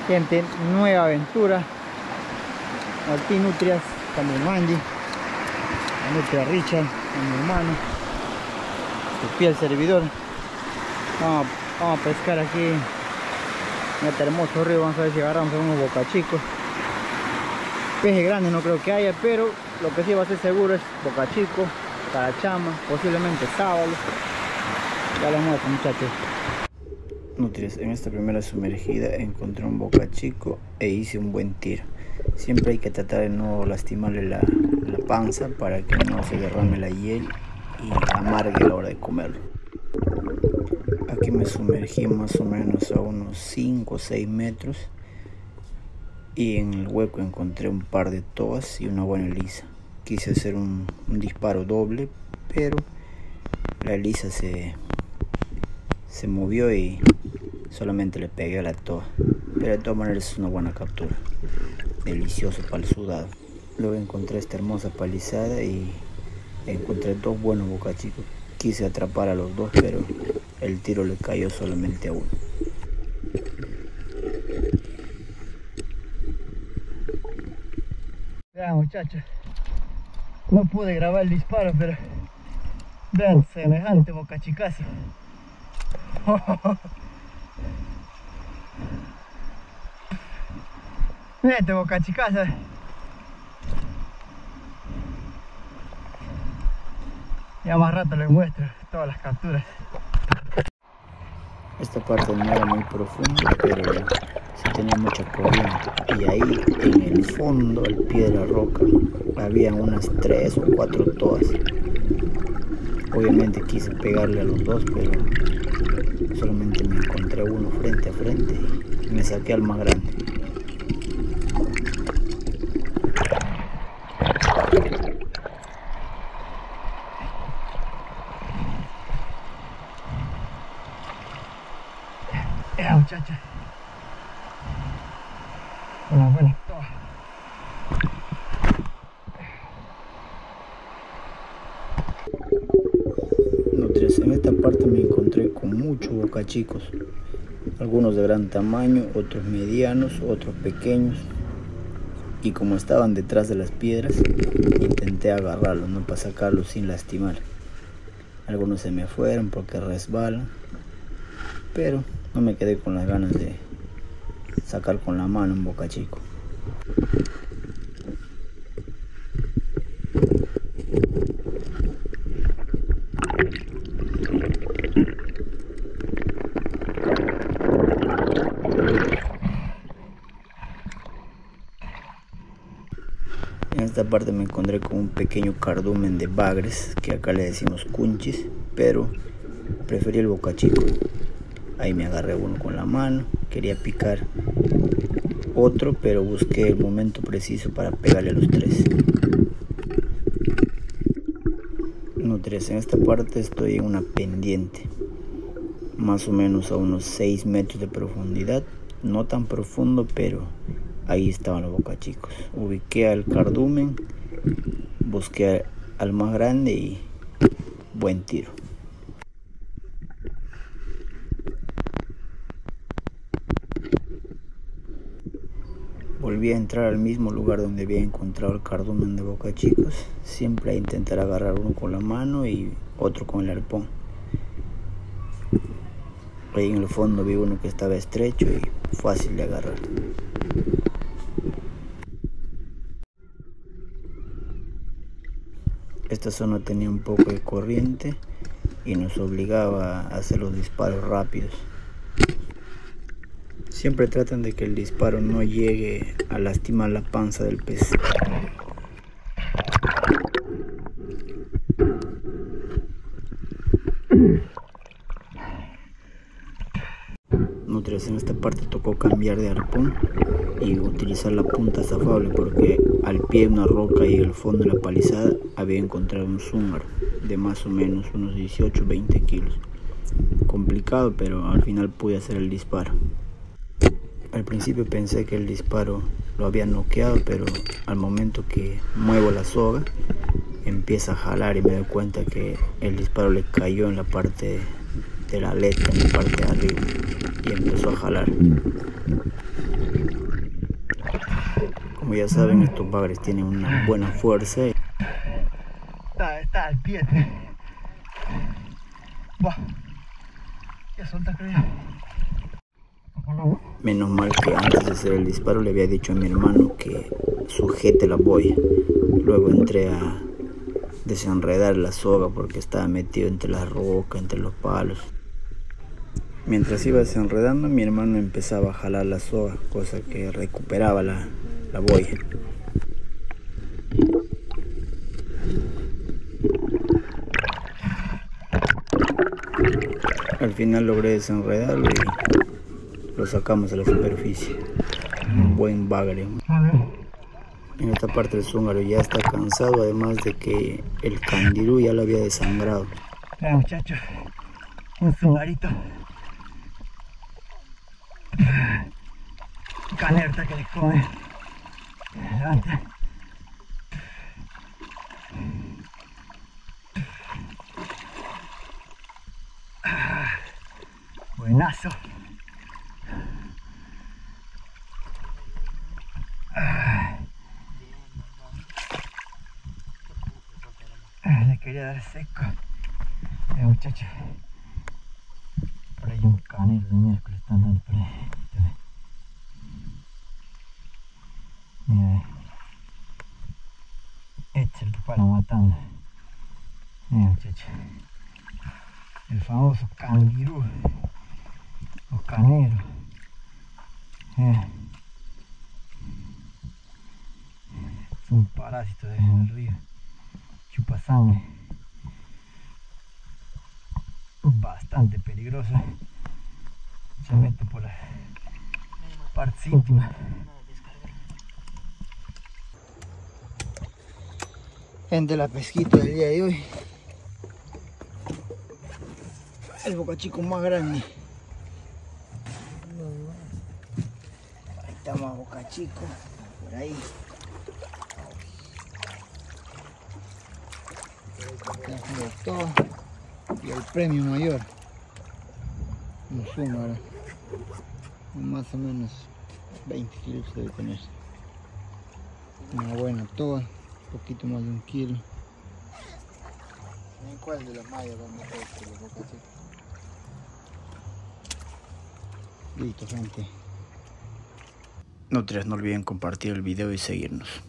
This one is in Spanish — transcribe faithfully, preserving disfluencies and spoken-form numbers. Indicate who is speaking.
Speaker 1: Gente, nueva aventura. Aquí nutrias con mi Mandy, la nutria Richard, con mi hermano, su fiel servidor. Vamos, vamos a pescar aquí en este hermoso río. Vamos a ver si agarramos unos bocachicos. Peje grande no creo que haya, pero lo que sí va a ser seguro es bocachico, carachama, posiblemente sábalo. Ya les muestro, muchachos. Nutrias, en esta primera sumergida encontré un bocachico e hice un buen tiro. Siempre hay que tratar de no lastimarle la, la panza para que no se derrame la hiel y amargue a la hora de comerlo. Aquí me sumergí más o menos a unos cinco o seis metros y en el hueco encontré un par de toas y una buena lisa. Quise hacer un, un disparo doble, pero la lisa se, se movió y solamente le pegué a la toa. Pero de todas maneras es una buena captura. Delicioso para el sudado. Luego encontré esta hermosa palizada y encontré dos buenos bocachicos. Quise atrapar a los dos, pero el tiro le cayó solamente a uno. Vean, muchachos, no pude grabar el disparo, pero vean semejante bocachicazo. Miren este bocachicazo. Ya más rato les muestro todas las capturas. Esta parte no era muy profunda, pero sí tenía mucha corriente. Y ahí en el fondo, al pie de la roca, había unas tres o cuatro toas. Obviamente quise pegarle a los dos, pero solamente me encontré uno frente a frente y me saqué al más grande. Ya, muchachos, una buena toa. Nutrias, en esta parte me encontré con muchos bocachicos, algunos de gran tamaño, otros medianos, otros pequeños, y como estaban detrás de las piedras intenté agarrarlos, no para sacarlos sin lastimar. Algunos se me fueron porque resbalan, pero no me quedé con las ganas de sacar con la mano un bocachico. En esta parte me encontré con un pequeño cardumen de bagres, que acá le decimos cunchis, pero preferí el bocachico. Ahí me agarré uno con la mano, quería picar otro, pero busqué el momento preciso para pegarle a los tres. Nutrias, en esta parte estoy en una pendiente, más o menos a unos seis metros de profundidad, no tan profundo, pero ahí estaban los bocachicos. Ubiqué al cardumen, busqué al más grande y buen tiro. Volví a entrar al mismo lugar donde había encontrado el cardumen de bocachicos, siempre a intentar agarrar uno con la mano y otro con el arpón. Ahí en el fondo vi uno que estaba estrecho y fácil de agarrar. Esta zona tenía un poco de corriente y nos obligaba a hacer los disparos rápidos. Siempre tratan de que el disparo no llegue a lastimar la panza del pez. Nutrias, en esta parte tocó cambiar de arpón y utilizar la punta zafable porque al pie de una roca y en el fondo de la palizada había encontrado un zúngaro de más o menos unos dieciocho a veinte kilos. Complicado, pero al final pude hacer el disparo. Al principio pensé que el disparo lo había noqueado, pero al momento que muevo la soga empieza a jalar y me doy cuenta que el disparo le cayó en la parte de la aleta, en la parte de arriba, y empezó a jalar.
Speaker 2: ya saben, estos bagres tienen una buena fuerza.
Speaker 1: Está, está al pie. Buah. Ya suelta, creo.
Speaker 2: Menos mal que antes de hacer el disparo le había dicho a mi hermano que sujete la boya. Luego entré a desenredar la soga porque estaba metido entre las rocas, entre los palos. Mientras iba desenredando, mi hermano empezaba a jalar la soga, cosa que recuperaba la, la boya. Al final logré desenredarlo y lo sacamos a la superficie. Un buen bagre. En esta parte el zúngaro ya está cansado, además de que el candirú ya lo había desangrado.
Speaker 1: Mira, muchachos, un zungarito. Canerta que le come. Adelante. Buenazo. Le quería dar seco. Eh, muchachos. Por ahí un canero de miércoles están dando por ahí. Mira, este es el que para matando. Mira, muchachos. El famoso candirú o canero. Eh. Es un parásito en el río. Chupa sangre. Bastante peligroso. Se mete por las partes íntimas. Gente, la pesquita del día de hoy. El bocachico más grande. Ahí está más bocachico. Por ahí. Todo. Y el premio mayor. Un zúngaro. Más o menos veinte kilos debe tener. Una buena toa. Un poquito más de un kilo. ¿En cuál de las mallas vamos a meter los bocachicos? Listo, gente.
Speaker 2: Nutrias, no olviden compartir el video y seguirnos.